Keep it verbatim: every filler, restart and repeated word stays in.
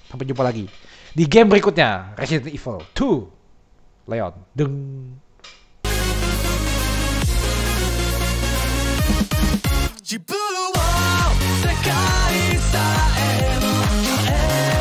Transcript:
Sampai jumpa lagi di game berikutnya, Resident Evil two Leon. Deng. 自分を世界さえの変え